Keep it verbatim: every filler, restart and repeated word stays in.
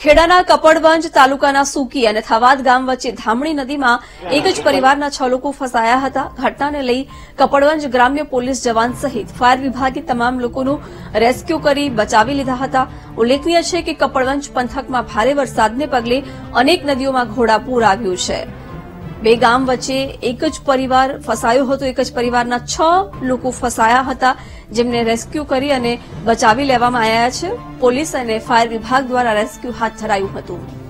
ખેડાના કપડવંજ તાલુકાના સુકી અને થવાદ ગામ વચ્ચે ધામણી નદીમાં એક જ પરિવારના છ લોકો ફસાયા હતા. ઘટનાને લઈ કપડવંજ ગ્રામ્ય પોલીસ જવાન સહિત ફાયર વિભાગે તમામ લોકોનું રેસ્ક્યુ કરી બચાવી લીધા હતા. ઉલ્લેખનીય છે કે કપડવંજ પંથકમાં ભારે વરસાદને પગલે અનેક નદીઓમાં ઘોડાપૂર આવ્યું છે. બે ગામ વચ્ચે એક જ પરિવાર ફસાયો હતો. એક જ પરિવારના છ લોકો ફસાયા હતા, જેમને રેસ્ક્યુ કરી અને બચાવી લેવામાં આવ્યા છે. પોલીસ અને ફાયર વિભાગ દ્વારા રેસ્ક્યુ હાથ ધરાયું હતું.